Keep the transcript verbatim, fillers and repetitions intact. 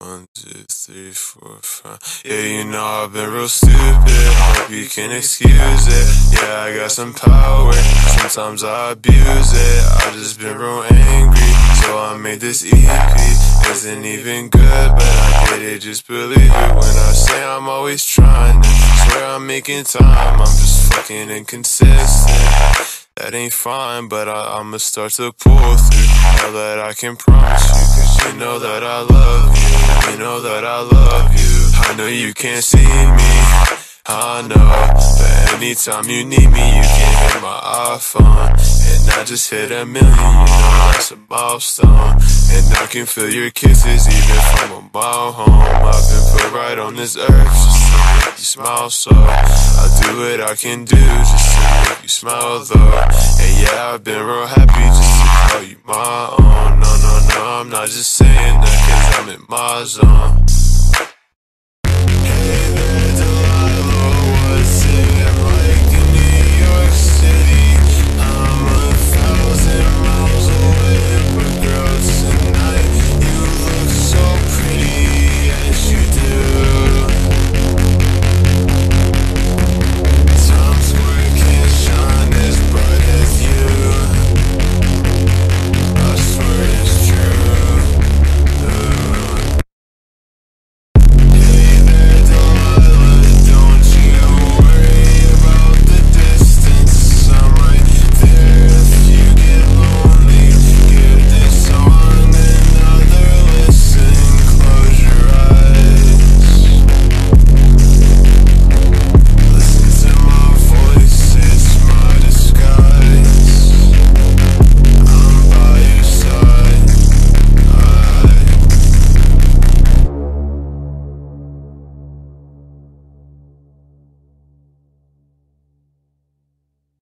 One, two, three, four, five. Yeah, you know I've been real stupid. Hope you can excuse it. Yeah, I got some power. Sometimes I abuse it. I just been real angry, so I made this E P. Isn't even good, but I did it. Just believe it when I say I'm always trying to. Swear I'm making time. I'm just fucking inconsistent. That ain't fine, but I, I'ma start to pull through. Now that I can promise you, cause you know that I love you. You know that I love you. I know you can't see me, I know, but anytime you need me, you can hit my iPhone. And I just hit a million, you know that's a milestone. And I can feel your kisses even from a mile home. I've been put right on this earth just to make you smile, so I'll do what I can do just to make you smile though. And yeah, I've been real happy just to call you my own. No, no, no, I'm not just saying that cause I'm in my zone.